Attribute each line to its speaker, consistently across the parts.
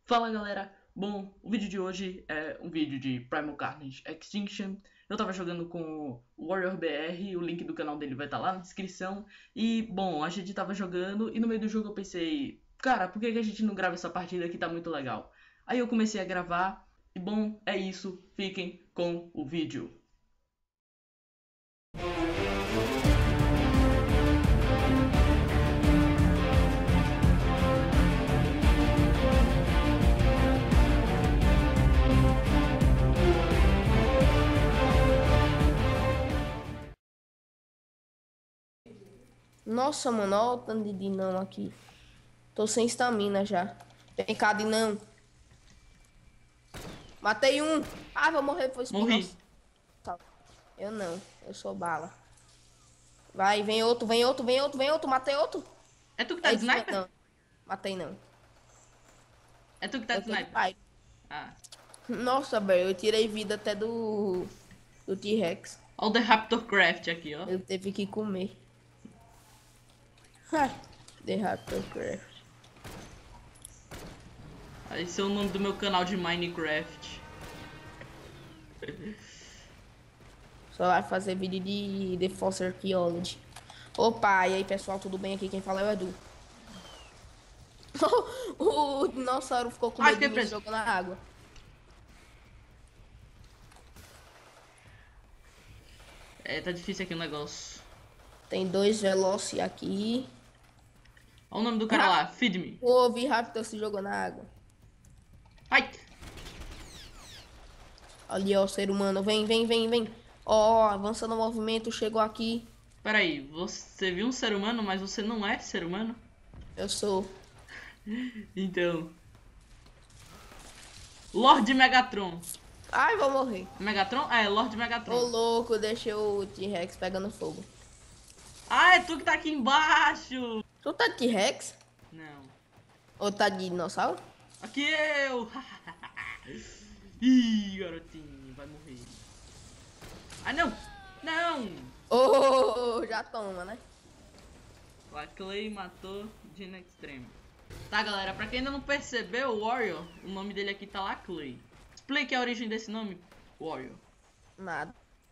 Speaker 1: Fala galera, bom, o vídeo de hoje é um vídeo de Primal Carnage Extinction. Eu tava jogando com o Warrior BR, o link do canal dele vai estar lá na descrição. E bom, a gente tava jogando e no meio do jogo eu pensei, cara, por que a gente não grava essa partida que tá muito legal? Aí eu comecei a gravar e bom, é isso, fiquem com o vídeo.
Speaker 2: Nossa, mano, olha o tanto de dinão aqui. Tô sem estamina já. Vem cá, dinão. Matei um. Ah, vou morrer, foi
Speaker 1: Morri.
Speaker 2: espinossauro. Eu não, eu sou bala. Vai, vem outro, vem outro, vem outro, vem outro. Matei outro.
Speaker 1: É tu que tá
Speaker 2: É
Speaker 1: de
Speaker 2: isso mesmo,
Speaker 1: sniper?
Speaker 2: não. Matei não.
Speaker 1: É tu que tá
Speaker 2: Eu
Speaker 1: de
Speaker 2: tô de
Speaker 1: sniper?
Speaker 2: pai.
Speaker 1: Ah.
Speaker 2: Nossa, velho, eu tirei vida até do T-Rex.
Speaker 1: Olha o The Raptor Craft aqui, ó.
Speaker 2: Ele teve que comer. Ha, The Raptor Craft.
Speaker 1: Esse é o nome do meu canal de Minecraft.
Speaker 2: Só vai fazer vídeo de Foster Archaeology. Opa, e aí pessoal, tudo bem? Aqui quem fala é o Edu. O dinossauro ficou com
Speaker 1: Ai,
Speaker 2: medo de
Speaker 1: fiquei
Speaker 2: mim e
Speaker 1: preso.
Speaker 2: jogou na água.
Speaker 1: É, tá difícil aqui o negócio.
Speaker 2: Tem dois Veloci aqui.
Speaker 1: Olha o nome do cara lá, Feed Me.
Speaker 2: O V-Raptor se jogou na água.
Speaker 1: Ai!
Speaker 2: Ali, ó, o ser humano. Vem, vem, vem, vem. Ó, avançando o movimento, chegou aqui.
Speaker 1: Peraí, você viu um ser humano, mas você não é ser humano?
Speaker 2: Eu sou.
Speaker 1: Então. Lord Megatron.
Speaker 2: Ai, vou morrer.
Speaker 1: Megatron? É, Lord
Speaker 2: Ô,
Speaker 1: Megatron.
Speaker 2: louco, deixei o T-Rex pegando fogo.
Speaker 1: Ah, é tu que tá aqui embaixo!
Speaker 2: Tu tá de T-Rex?
Speaker 1: Não.
Speaker 2: Ou tá de dinossauro?
Speaker 1: Aqui eu! Ih, garotinho, vai morrer. Ah, não! Não!
Speaker 2: Ô, já toma, né?
Speaker 1: A Clay matou Gina Extreme. Tá, galera, pra quem ainda não percebeu, o Warrior, o nome dele aqui tá lá, Clay. Explique a origem desse nome, Warrior.
Speaker 2: Nada.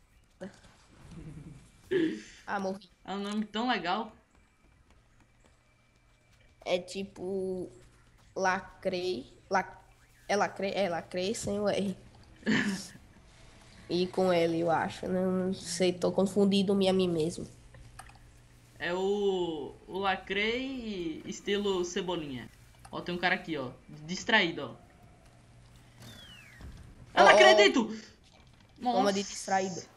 Speaker 2: Ah, morri.
Speaker 1: É um nome tão legal.
Speaker 2: É tipo... Lacrei. É lacrei sem o R. E com L, eu acho. Não sei, tô confundindo me a mim mesmo.
Speaker 1: É o Lacrei estilo Cebolinha. Ó, tem um cara aqui, ó, distraído, ó. Eu
Speaker 2: Ó,
Speaker 1: não
Speaker 2: ó,
Speaker 1: acredito!
Speaker 2: toma de distraído.
Speaker 1: Nossa!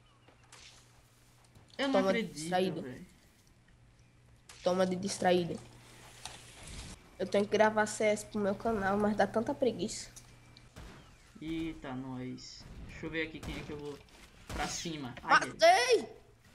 Speaker 1: Eu não
Speaker 2: Toma de
Speaker 1: acredito,
Speaker 2: distraído.
Speaker 1: velho.
Speaker 2: Toma de distraído. Eu tenho que gravar CS pro meu canal, mas dá tanta preguiça.
Speaker 1: Eita, nós. Deixa eu ver aqui quem é que eu vou pra cima. Ai, ai,
Speaker 2: Matei!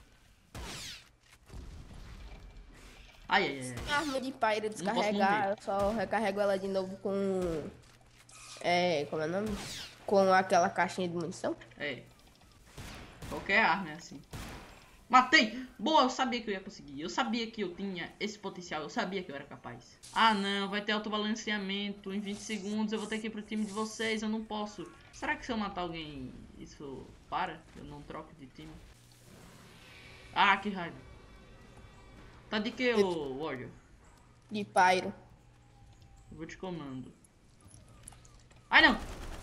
Speaker 1: ai, ai, ai.
Speaker 2: A arma de pyro
Speaker 1: Não posso
Speaker 2: descarregar,
Speaker 1: morrer.
Speaker 2: eu só recarrego ela de novo com... como é o nome? Com aquela caixinha de munição.
Speaker 1: É. Qualquer arma é assim. Matei! Boa, eu sabia que eu ia conseguir. Eu sabia que eu tinha esse potencial. Eu sabia que eu era capaz. Ah, não. Vai ter autobalanceamento. Em 20 segundos eu vou ter que ir pro time de vocês. Eu não posso. Será que se eu matar alguém, isso para? Eu não troco de time? Ah, que raiva. Tá de que, ô Warrior?
Speaker 2: De pyro.
Speaker 1: Eu vou te comando. Ai, não!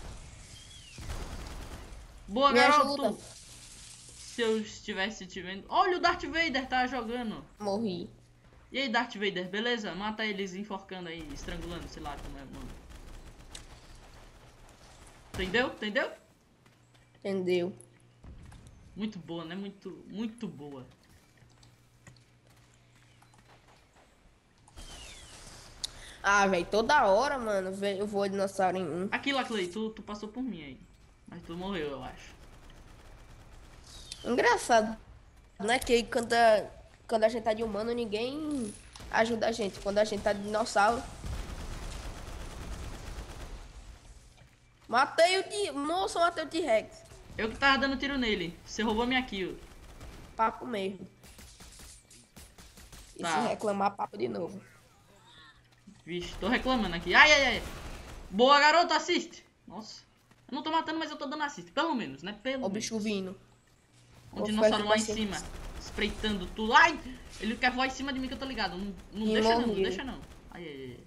Speaker 1: Boa,
Speaker 2: Me ajuda.
Speaker 1: garoto! Se eu estivesse te vendo... Olha, o Darth Vader tá jogando.
Speaker 2: Morri.
Speaker 1: E aí, Darth Vader, beleza? Mata eles enforcando aí, estrangulando, sei lá como é o nome. Entendeu? Entendeu?
Speaker 2: Entendeu?
Speaker 1: Muito boa, né? Muito, muito boa.
Speaker 2: Ah, velho, toda hora, mano, eu vou dinossauro em um.
Speaker 1: Aqui, Laclay, tu passou por mim aí. Mas tu morreu, eu acho.
Speaker 2: Engraçado, né? Que quando a gente tá de humano, ninguém ajuda a gente. Quando a gente tá de dinossauro. Matei o T... Nossa, matei o T-Rex.
Speaker 1: Eu que tava dando tiro nele. Você roubou minha kill.
Speaker 2: Papo mesmo. E se
Speaker 1: Tá.
Speaker 2: reclamar, papo de novo.
Speaker 1: Vixe, tô reclamando aqui. Ai, ai, ai. Boa, garoto, assiste. Nossa. Eu não tô matando, mas eu tô dando assist. Pelo menos, né? Pelo
Speaker 2: Ó o
Speaker 1: menos.
Speaker 2: bicho vindo.
Speaker 1: Um dinossauro lá em cima. Espreitando tudo. Ai! Ele quer voar em cima de mim que eu tô ligado. Não deixa não, não deixa não. Ai, ai, ai.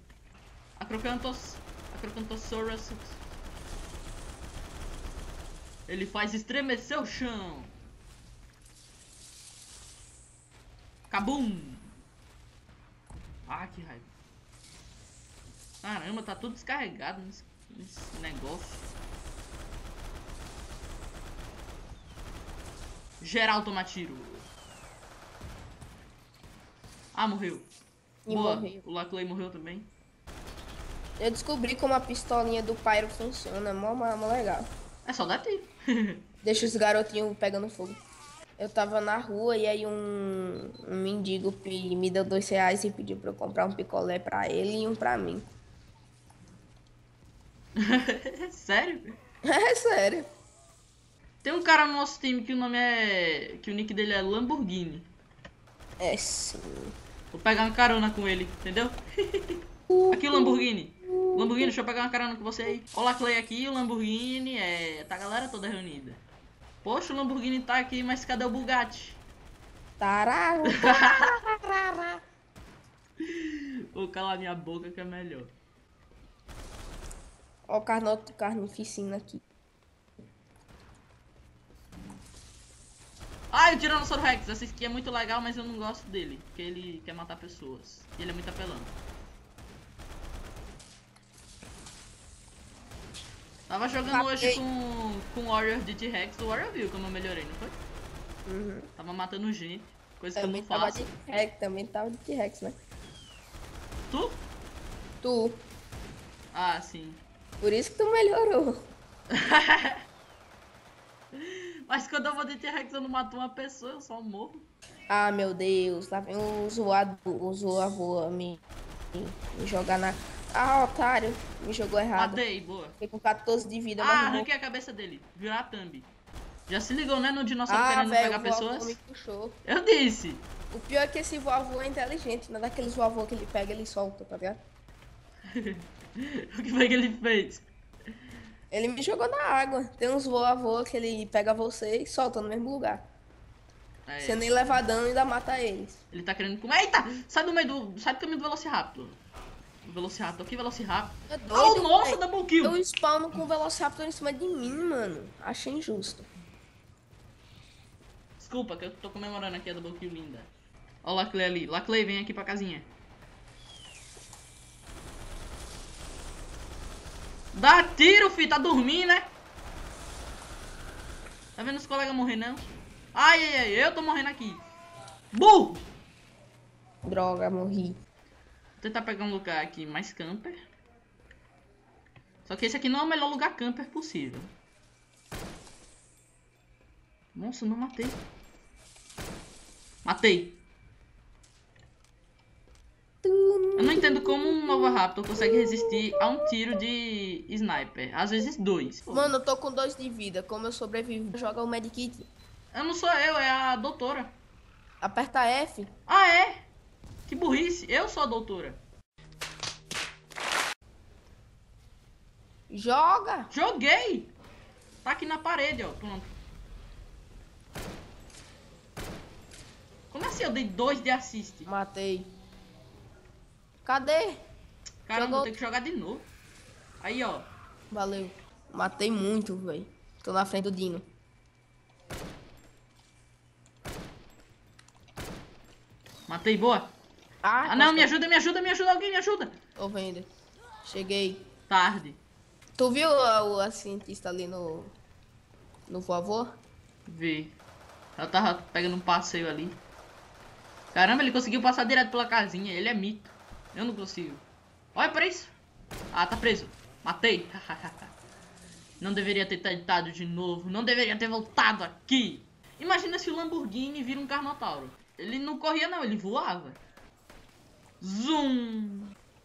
Speaker 1: Acrocantosaurus. Ele faz estremecer o chão. Cabum! Ah, que raiva. Caramba, tá tudo descarregado nesse negócio. Geral toma tiro. Ah, morreu.
Speaker 2: E
Speaker 1: boa,
Speaker 2: morreu.
Speaker 1: O Laclay morreu também.
Speaker 2: Eu descobri como a pistolinha do Pyro funciona. Mó legal.
Speaker 1: É só dar tiro.
Speaker 2: Deixa os garotinhos pegando fogo. Eu tava na rua e aí um mendigo me deu R$2 e pediu pra eu comprar um picolé pra ele e um pra mim.
Speaker 1: Sério?
Speaker 2: É sério.
Speaker 1: Tem um cara no nosso time que o nome é... que o nick dele é Lamborghini.
Speaker 2: É sim.
Speaker 1: Vou pegar uma carona com ele, entendeu? Aqui o Lamborghini. Lamborghini, deixa eu pegar uma carona com você aí. Olá, Clay aqui, o Lamborghini, tá a galera toda reunida. Poxa, o Lamborghini tá aqui, mas cadê o Bugatti?
Speaker 2: Tararo.
Speaker 1: Vou calar minha boca que é melhor.
Speaker 2: Ó o carnificina aqui.
Speaker 1: Ah, o Tiranossauro Rex, essa skin é muito legal, mas eu não gosto dele. Porque ele quer matar pessoas. E ele é muito apelão. Tava jogando hoje com o Warrior de T-Rex. O Warrior viu como eu melhorei, não foi?
Speaker 2: Uhum.
Speaker 1: Tava matando gente. Coisa
Speaker 2: Também
Speaker 1: que eu não faço.
Speaker 2: Também tava de T-Rex, né?
Speaker 1: Tu?
Speaker 2: Tu.
Speaker 1: Ah, sim.
Speaker 2: Por isso que tu melhorou.
Speaker 1: Mas quando eu vou de T-Rex eu não mato uma pessoa, eu só morro.
Speaker 2: Ah, meu Deus. Lá vem o zoador me jogar na... Ah, otário. Me jogou errado.
Speaker 1: Matei, boa.
Speaker 2: Fiquei com 14 de vida, mas
Speaker 1: Ah,
Speaker 2: não
Speaker 1: arranquei a cabeça dele. Virar a thumb. Já se ligou, né, no dinossauro querendo
Speaker 2: velho,
Speaker 1: pegar
Speaker 2: o voavô
Speaker 1: pessoas?
Speaker 2: me puxou.
Speaker 1: Eu disse.
Speaker 2: O pior é que esse voavô é inteligente. Não é daqueles voavô que ele pega e ele solta, tá ligado?
Speaker 1: O que foi que ele fez?
Speaker 2: Ele me jogou na água. Tem uns voavô que ele pega você e solta no mesmo lugar.
Speaker 1: É.
Speaker 2: Você nem leva dano e ainda mata eles.
Speaker 1: Ele tá querendo comer. Eita! Sai do meio do. Sai do caminho do Velociraptor. Velociraptor aqui, Velociraptor.
Speaker 2: É doido,
Speaker 1: Oh, nossa,
Speaker 2: véio.
Speaker 1: double kill!
Speaker 2: Eu spawno com o Velociraptor em cima de mim, mano. Achei injusto.
Speaker 1: Desculpa, que eu tô comemorando aqui a double kill linda. Ó o Laclay ali. Laclay, vem aqui pra casinha. Dá tiro, filho. Tá dormindo, né? Tá vendo os colegas morrer, não? Ai, ai, ai. Eu tô morrendo aqui. Burro!
Speaker 2: Droga, morri.
Speaker 1: Vou tentar pegar um lugar aqui mais camper. Só que esse aqui não é o melhor lugar camper possível. Nossa, não matei. Matei. Eu não entendo como um Novoraptor consegue resistir a um tiro de sniper. Às vezes 2.
Speaker 2: Mano, eu tô com 2 de vida. Como eu sobrevivo? Joga o medkit.
Speaker 1: Eu não sou eu, é a doutora.
Speaker 2: Aperta F.
Speaker 1: Ah, é? Que burrice. Eu sou a doutora.
Speaker 2: Joga.
Speaker 1: Joguei. Tá aqui na parede, ó. Pronto. Como assim eu dei 2 de assist?
Speaker 2: Matei. Cadê?
Speaker 1: Caramba, vou ter que jogar de novo. Aí, ó.
Speaker 2: Valeu. Matei muito, velho. Tô na frente do Dino.
Speaker 1: Matei, boa. Ah, não, me ajuda, alguém me ajuda.
Speaker 2: Tô vendo. Cheguei.
Speaker 1: Tarde.
Speaker 2: Tu viu a cientista ali no voavô?
Speaker 1: Vi. Ela tava pegando um passeio ali. Caramba, ele conseguiu passar direto pela casinha. Ele é mito. Eu não consigo. Olha pra isso. Ah, tá preso. Matei. Não deveria ter tentado de novo. Não deveria ter voltado aqui. Imagina se o Lamborghini vira um Carnotauro. Ele não corria não, ele voava. Zoom.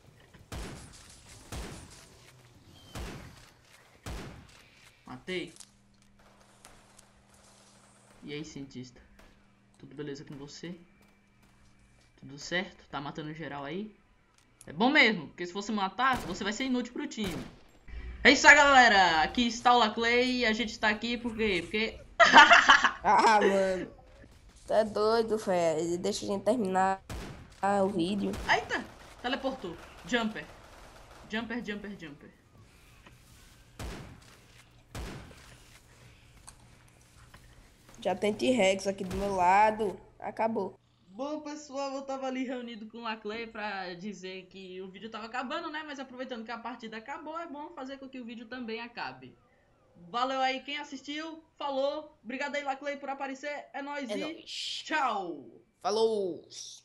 Speaker 1: Matei. E aí, cientista? Tudo beleza com você? Tudo certo? Tá matando geral aí? É bom mesmo, porque se você matar, você vai ser inútil pro time. É isso aí, galera. Aqui está o Laclay e a gente está aqui por quê? Porque...
Speaker 2: Ah, mano. Tá doido, velho. Deixa a gente terminar o vídeo.
Speaker 1: Eita! Teleportou. Jumper. Jumper, jumper, jumper.
Speaker 2: Já tem T-Rex aqui do meu lado. Acabou.
Speaker 1: Bom, pessoal, eu tava ali reunido com o Laclay pra dizer que o vídeo tava acabando, né? Mas aproveitando que a partida acabou, é bom fazer com que o vídeo também acabe. Valeu aí quem assistiu, falou. Obrigado aí, Laclay, por aparecer. É nóis
Speaker 2: É
Speaker 1: e
Speaker 2: nóis.
Speaker 1: tchau!
Speaker 2: Falou!